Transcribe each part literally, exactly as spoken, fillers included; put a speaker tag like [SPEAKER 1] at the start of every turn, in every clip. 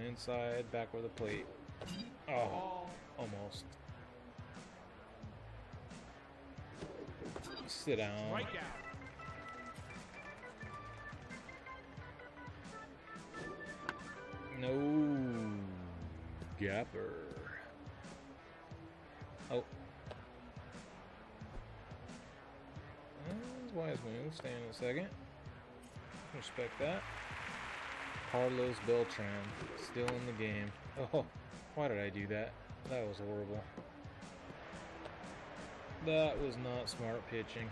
[SPEAKER 1] inside, back where the plate. Oh, almost. Sit down.
[SPEAKER 2] Right down.
[SPEAKER 1] No gapper. Oh. That's a wise move. Stay in a second. Respect that. Carlos Beltran still in the game. Oh, why did I do that? That was horrible. That was not smart pitching.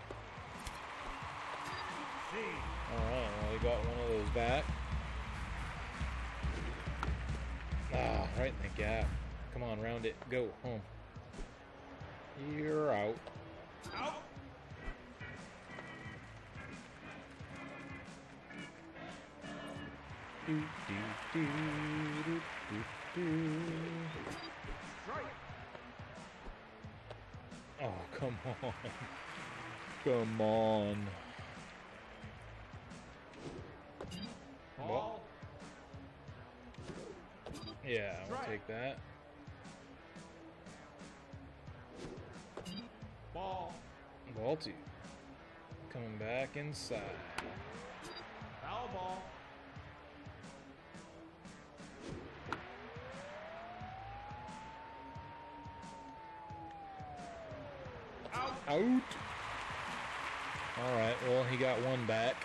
[SPEAKER 1] Alright, well, we got one of those back. Ah, right in the gap. Come on, round it. Go, home. You're out.
[SPEAKER 2] Out.
[SPEAKER 1] Do, do, do, do, do, do.
[SPEAKER 2] Strike.
[SPEAKER 1] Oh, come on. Come on.
[SPEAKER 2] Ball.
[SPEAKER 1] Yeah, we'll
[SPEAKER 2] Strike.
[SPEAKER 1] take that.
[SPEAKER 2] Ball.
[SPEAKER 1] Ball two. Coming back inside.
[SPEAKER 2] Foul ball. Out.
[SPEAKER 1] Out. Alright, well, he got one back.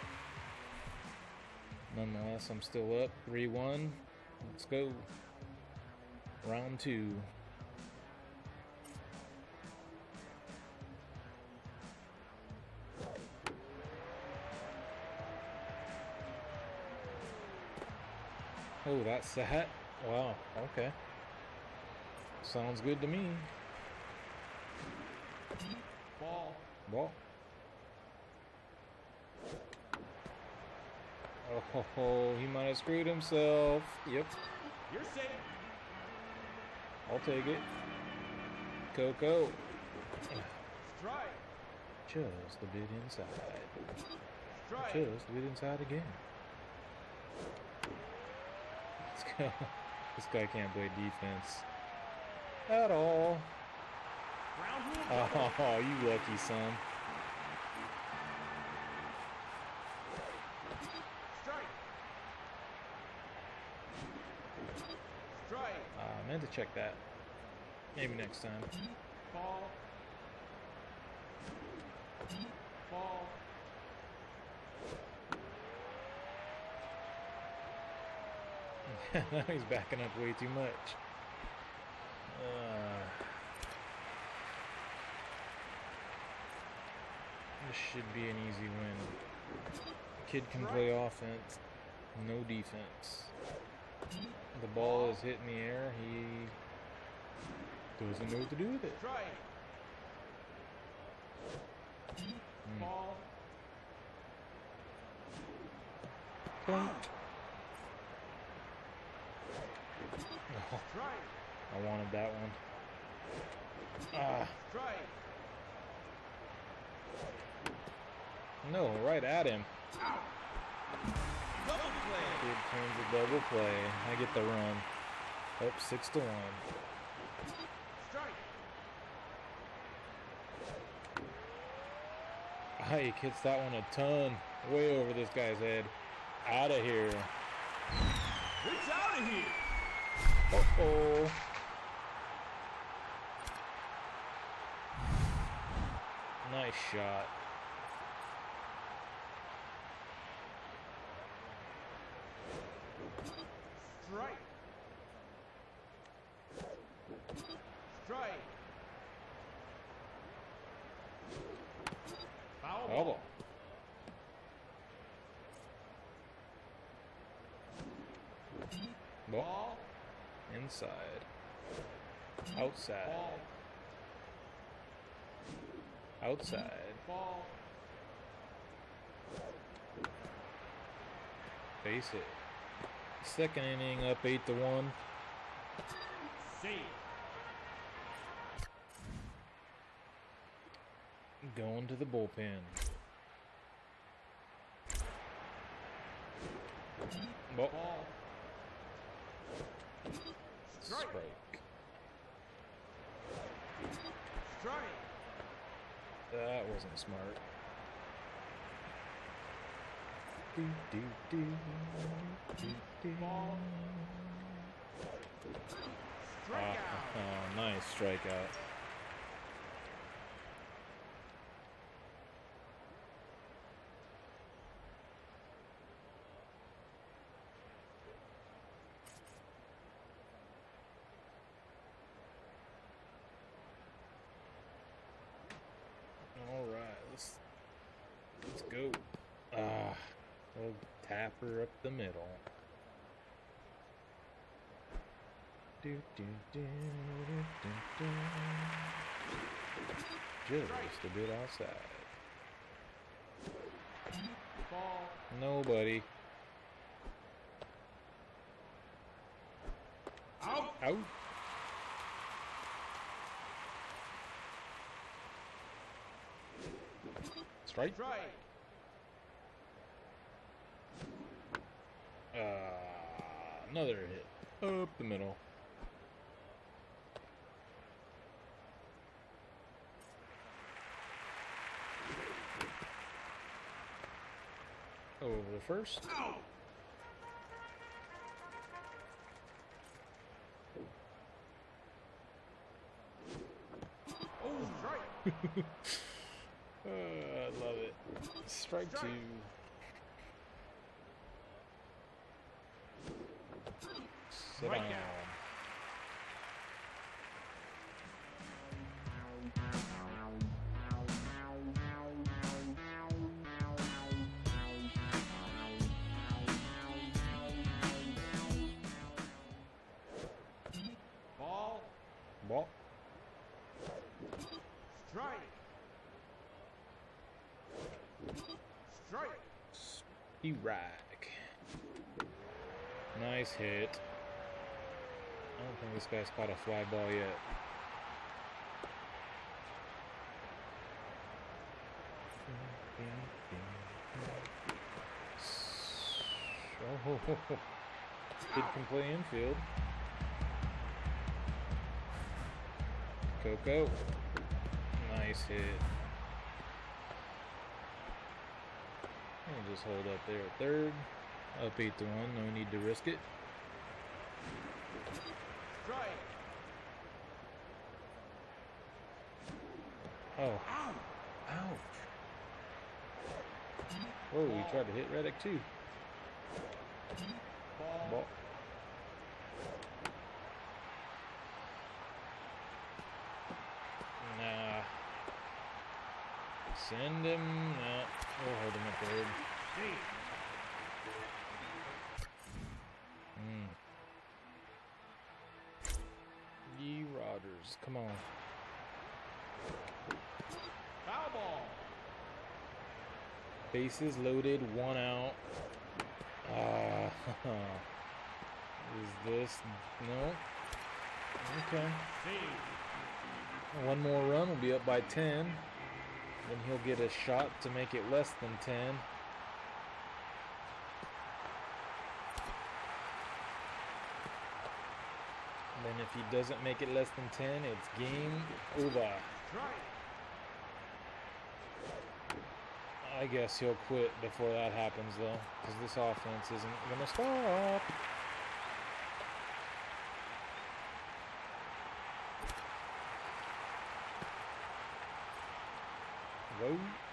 [SPEAKER 1] Nonetheless, I'm still up. three one. Let's go. Round two. Oh, that's set. Wow, okay. Sounds good to me.
[SPEAKER 2] Ball.
[SPEAKER 1] Ball. Oh, ho, ho, he might have screwed himself. Yep,
[SPEAKER 2] You're safe.
[SPEAKER 1] I'll take it. Coco.
[SPEAKER 2] Strike.
[SPEAKER 1] Just a bit inside.
[SPEAKER 2] Strike.
[SPEAKER 1] Just a bit inside again. Let's go. This guy can't play defense at all.
[SPEAKER 2] Ground rule.
[SPEAKER 1] Oh, you lucky son.
[SPEAKER 2] Strike. Strike.
[SPEAKER 1] Uh, I meant to check that. Maybe next time.
[SPEAKER 2] Ball. Ball.
[SPEAKER 1] He's backing up way too much. Uh, this should be an easy win. Kid can play offense, no defense. The ball is hit in the air. He doesn't know what to do with it.
[SPEAKER 2] Strike.
[SPEAKER 1] Mm.
[SPEAKER 2] Ball.
[SPEAKER 1] Don't. Oh,
[SPEAKER 2] Strike.
[SPEAKER 1] I wanted that one. Ah,
[SPEAKER 2] Strike.
[SPEAKER 1] no, right at him.
[SPEAKER 2] Double play.
[SPEAKER 1] Kid turns a double play. I get the run. Up oh, six to one.
[SPEAKER 2] Strike.
[SPEAKER 1] Ike hits that one a ton. Way over this guy's head. Out of here.
[SPEAKER 2] It's out of here.
[SPEAKER 1] Uh-oh. Nice shot.
[SPEAKER 2] Strike. Strike. Foul
[SPEAKER 1] Foul
[SPEAKER 2] ball.
[SPEAKER 1] ball. Ball.
[SPEAKER 2] Ball.
[SPEAKER 1] Inside. Outside.
[SPEAKER 2] Ball.
[SPEAKER 1] Outside.
[SPEAKER 2] Ball.
[SPEAKER 1] Face it. Second inning up eight to one.
[SPEAKER 2] Save.
[SPEAKER 1] Going to the bullpen. Ball.
[SPEAKER 2] Ball. Strike.
[SPEAKER 1] Strike.
[SPEAKER 2] Strike.
[SPEAKER 1] That wasn't smart. Do, do, do, do, do.
[SPEAKER 2] Ball.
[SPEAKER 1] Ah,
[SPEAKER 2] Strikeout.
[SPEAKER 1] oh, nice strikeout. All right, let's let's go. Ah, we'll tap her up the middle. Do, do, do, do, do, do. Just a bit outside.
[SPEAKER 2] Ball.
[SPEAKER 1] Nobody.
[SPEAKER 2] Out.
[SPEAKER 1] Out. Strike.
[SPEAKER 2] Strike.
[SPEAKER 1] Uh, another hit. Up the middle. Over the first.
[SPEAKER 2] Out. Oh, strike.
[SPEAKER 1] uh, I love it. Strike,
[SPEAKER 2] Strike.
[SPEAKER 1] two. Sit
[SPEAKER 2] Strike
[SPEAKER 1] down.
[SPEAKER 2] out. Ball.
[SPEAKER 1] Ball.
[SPEAKER 2] Strike. Strike.
[SPEAKER 1] Strike. Nice hit. I don't think this guy's caught a fly ball yet. Oh, kid can play infield. Coco. Nice hit. I'll just hold up there at third. Up eight to one. No need to risk it.
[SPEAKER 2] Strike.
[SPEAKER 1] Oh.
[SPEAKER 2] Out.
[SPEAKER 1] Ouch. Whoa, he tried to hit Reddick too.
[SPEAKER 2] Ball.
[SPEAKER 1] Ball. Nah. Send him. No. We'll hold him at third.
[SPEAKER 2] Safe.
[SPEAKER 1] Mm. Yee Rogers. Come on.
[SPEAKER 2] Foul ball.
[SPEAKER 1] Bases loaded. One out. Ah. Is this? No. Okay.
[SPEAKER 2] Save.
[SPEAKER 1] One more run. We'll be up by ten. Then he'll get a shot to make it less than ten. And then if he doesn't make it less than ten, it's game over.
[SPEAKER 2] Strike.
[SPEAKER 1] I guess he'll quit before that happens, though, because this offense isn't going to stop. Whoa.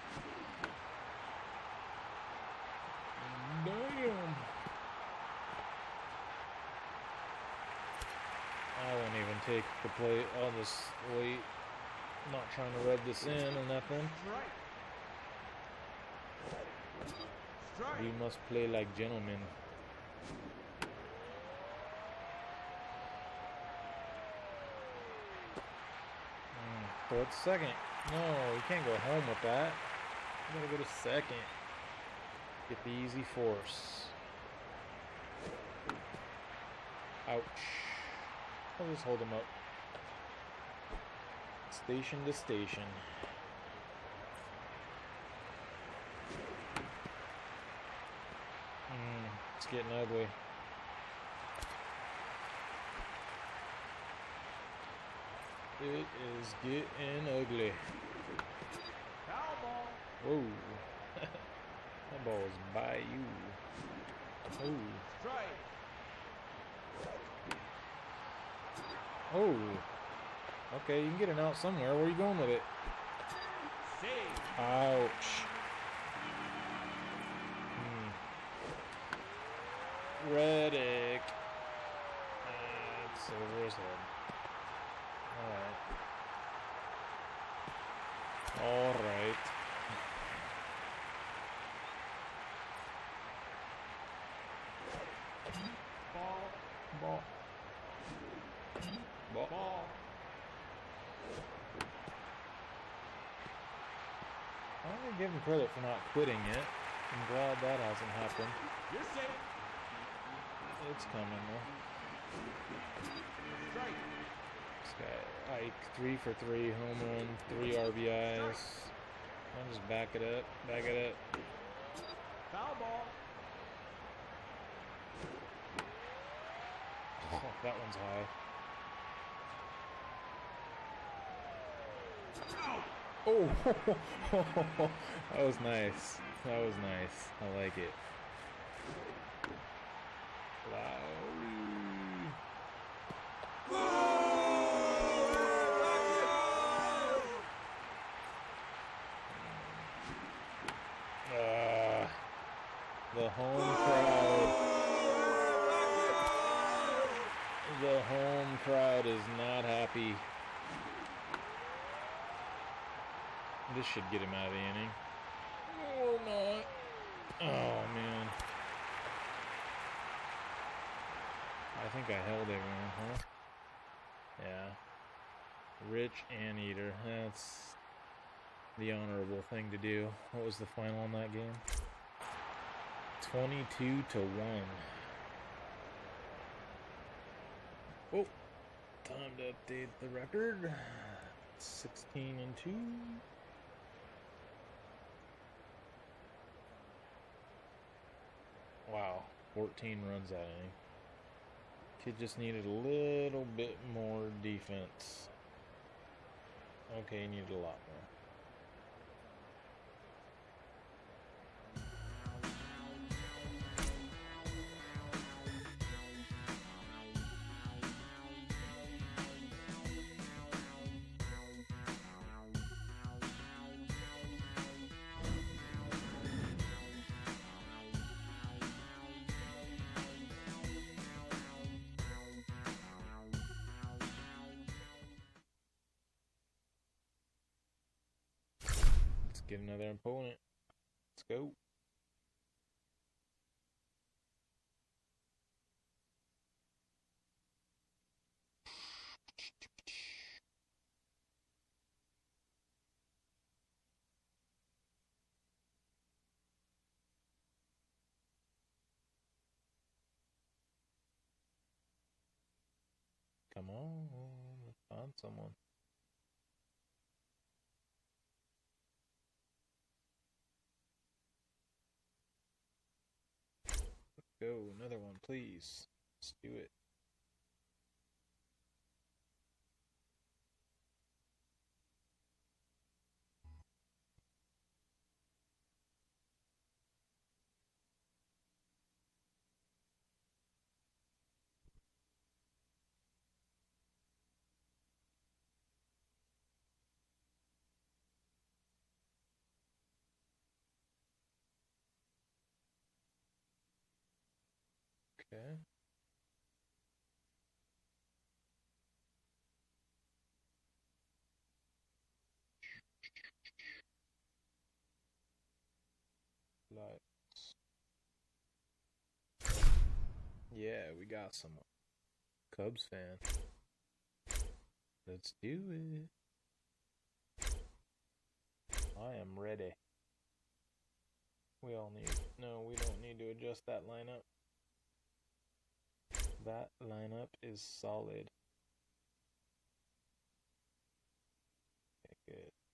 [SPEAKER 1] Damn. I won't even take the play. I'll just wait. Not trying to rub this in or nothing.
[SPEAKER 2] Strike. Strike.
[SPEAKER 1] We must play like gentlemen. Mm, throw it to second. No, you can't go home with that. You gotta go to second. Get the easy force. Ouch. I'll just hold him up. Station to station. Mm, it's getting ugly. It is getting ugly.
[SPEAKER 2] Foul ball.
[SPEAKER 1] Whoa. That ball's by you. Oh.
[SPEAKER 2] Strike.
[SPEAKER 1] Oh. Okay, you can get it out somewhere. Where are you going with it?
[SPEAKER 2] Save.
[SPEAKER 1] Ouch. Hmm. Reddick. That's over his head. Alright. Alright.
[SPEAKER 2] Ball.
[SPEAKER 1] Ball. Ball.
[SPEAKER 2] Ball.
[SPEAKER 1] I'll give him credit for not quitting it. I'm glad that hasn't happened.
[SPEAKER 2] You're safe.
[SPEAKER 1] It's coming though.
[SPEAKER 2] Strike.
[SPEAKER 1] This guy, Ike, three for three, home run, three R B Is. I'll just back it up, back it up.
[SPEAKER 2] Foul ball.
[SPEAKER 1] Oh, that one's high. Oh, that was nice. That was nice. I like it. Uh, the home crowd. The home crowd is not happy. This should get him out of the inning. Or not. Oh, man. I think I held everyone, huh? Yeah. Rich Anteater. That's the honorable thing to do. What was the final on that game? twenty-two to one. Oh. Time to update the record. sixteen and two. Wow, fourteen runs that inning. Kid just needed a little bit more defense. Okay, he needed a lot more. Get another opponent. Let's go. Come on, let's find someone. Go, another one, please. Let's do it. Okay. Lights. Yeah, we got someone. Cubs fan. Let's do it. I am ready. We all need... No, we don't need to adjust that lineup. That lineup is solid. Okay, good.